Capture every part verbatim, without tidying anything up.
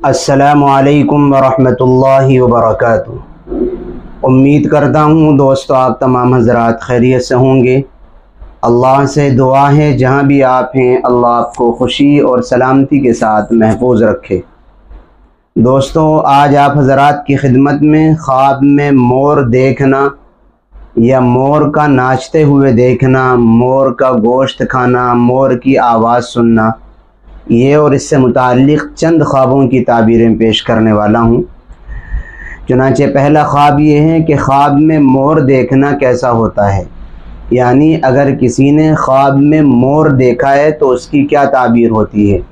السلام علیکم ورحمۃ اللہ وبرکاتہ۔ امید کرتا ہوں دوستو آپ تمام حضرات خیریت سے ہوں گے۔ اللہ سے دعا ہے جہاں بھی آپ ہیں اللہ آپ کو خوشی اور سلامتی کے ساتھ محفوظ رکھے۔ دوستو آج آپ حضرات کی خدمت میں خواب میں مور دیکھنا یا مور کا ناچتے ہوئے دیکھنا، مور کا گوشت کھانا، مور کی آواز سننا، یہ اور اس سے متعلق چند خوابوں کی تعبیریں پیش کرنے والا ہوں۔ چنانچہ پہلا خواب یہ ہے کہ خواب میں مور دیکھنا کیسا ہوتا ہے، یعنی اگر کسی نے خواب میں مور دیکھا ہے تو اس کی کیا تعبیر ہوتی ہے۔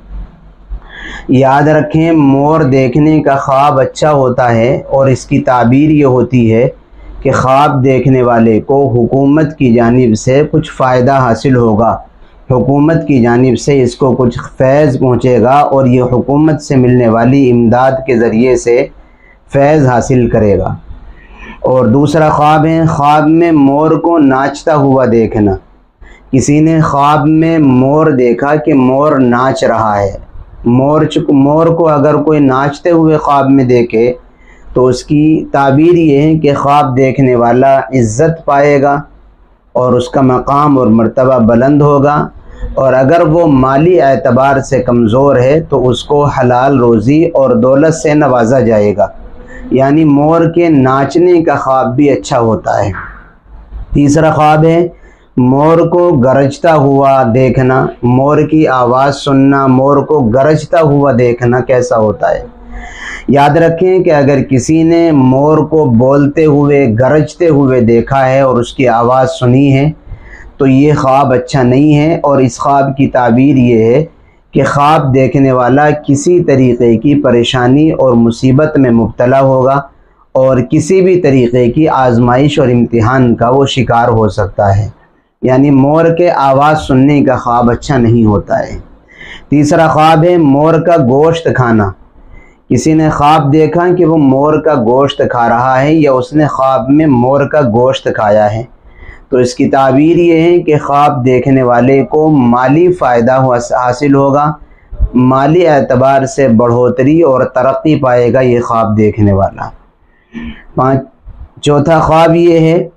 یاد رکھیں مور دیکھنے کا خواب اچھا ہوتا ہے اور اس کی تعبیر یہ ہوتی ہے کہ خواب دیکھنے والے کو حکومت کی جانب سے کچھ فائدہ حاصل ہوگا، حکومت کی جانب سے اس کو کچھ فیض پہنچے گا اور یہ حکومت سے ملنے والی امداد کے ذریعے سے فیض حاصل کرے گا۔ اور دوسرا خواب ہے خواب میں مور کو ناچتا ہوا دیکھنا۔ کسی نے خواب میں مور دیکھا کہ مور ناچ رہا ہے۔ مور مور کو اگر کوئی ناچتے ہوئے خواب میں دیکھے تو اس کی تعبیر یہ ہے کہ خواب دیکھنے والا عزت پائے گا اور اس کا مقام اور مرتبہ بلند ہوگا، اور اگر وہ مالی اعتبار سے کمزور ہے تو اس کو حلال روزی اور دولت سے نوازا جائے گا، یعنی مور کے ناچنے کا خواب بھی اچھا ہوتا ہے۔ تیسرا خواب ہے مور کو گرجتا ہوا دیکھنا، مور کی آواز سننا، مور کو گرجتا ہوا دیکھنا کیسا ہوتا ہے۔ یاد رکھیں کہ اگر کسی نے مور کو بولتے ہوئے گرجتے ہوئے دیکھا ہے اور اس کی آواز سنی ہے تو یہ خواب اچھا نہیں ہے، اور اس خواب کی تعبیر یہ ہے کہ خواب دیکھنے والا کسی طریقے کی پریشانی اور مصیبت میں مبتلا ہوگا اور کسی بھی طریقے کی آزمائش اور امتحان کا وہ شکار ہو سکتا ہے، یعنی مور کے آواز سننے کا خواب اچھا نہیں ہوتا ہے۔ تیسرا خواب ہے مور کا گوشت کھانا۔ کسی نے خواب دیکھا کہ وہ مور کا گوشت کھا رہا ہے یا اس نے خواب میں مور کا گوشت کھایا ہے تو اس کی تعبیر یہ ہے کہ خواب دیکھنے والے کو مالی فائدہ حاصل ہوگا، مالی اعتبار سے بڑھوتری اور ترقی پائے گا یہ خواب دیکھنے والا۔ پانچ چوتھا خواب یہ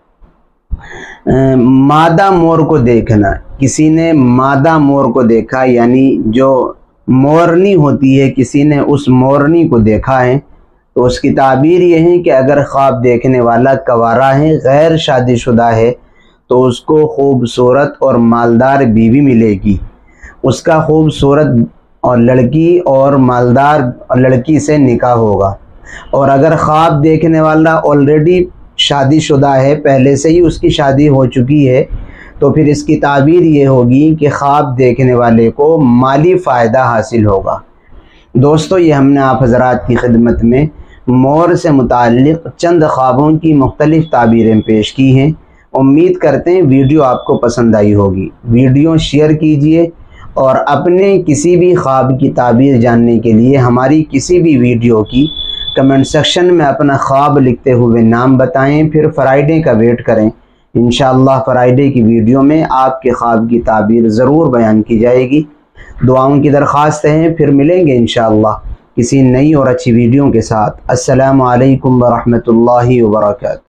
ہے مادہ مور کو دیکھنا۔ کسی نے مادہ مور کو دیکھا، یعنی جو مورنی ہوتی ہے، کسی نے اس مورنی کو دیکھا ہے تو اس کی تعبیر یہ ہے کہ اگر خواب دیکھنے والا کنوارا ہے، غیر شادی شدہ ہے، تو اس کو خوبصورت اور مالدار بیوی ملے گی، اس کا خوبصورت اور لڑکی اور مالدار لڑکی سے نکاح ہوگا۔ اور اگر خواب دیکھنے والا آلریڈی شادی شدہ ہے، پہلے سے ہی اس کی شادی ہو چکی ہے، تو پھر اس کی تعبیر یہ ہوگی کہ خواب دیکھنے والے کو مالی فائدہ حاصل ہوگا۔ دوستو یہ ہم نے آپ حضرات کی خدمت میں مور سے متعلق چند خوابوں کی مختلف تعبیریں پیش کی ہیں۔ امید کرتے ہیں ویڈیو آپ کو پسند آئی ہوگی۔ ویڈیو شیئر کیجئے اور اپنے کسی بھی خواب کی تعبیر جاننے کے لیے ہماری کسی بھی ویڈیو کی کمنٹ سیکشن میں اپنا خواب لکھتے ہوئے نام بتائیں، پھر فرائیڈے کا ویٹ کریں۔ انشاءاللہ فرائیڈے کی ویڈیو میں آپ کے خواب کی تعبیر ضرور بیان کی جائے گی۔ دعاؤں کی درخواست ہے، پھر ملیں گے انشاءاللہ کسی نئی اور اچھی ویڈیو کے ساتھ۔ السلام علیکم ورحمۃ اللہ وبرکاتہ۔